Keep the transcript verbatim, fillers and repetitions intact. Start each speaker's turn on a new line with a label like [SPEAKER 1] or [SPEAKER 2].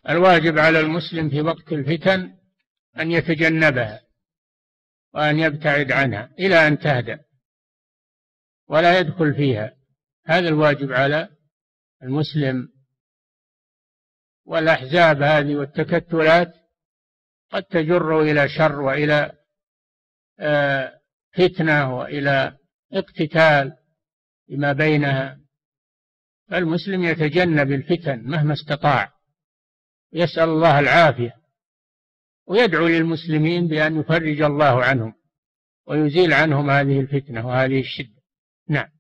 [SPEAKER 1] الواجب على المسلم في وقت الفتن أن يتجنبها وأن يبتعد عنها إلى أن تهدأ ولا يدخل فيها. هذا الواجب على المسلم. والأحزاب هذه والتكتلات قد تجر إلى شر وإلى فتنة وإلى اقتتال فيما بينها، فالمسلم يتجنب الفتن مهما استطاع، يسأل الله العافية ويدعو للمسلمين بأن يفرج الله عنهم ويزيل عنهم هذه الفتنة وهذه الشدة. نعم.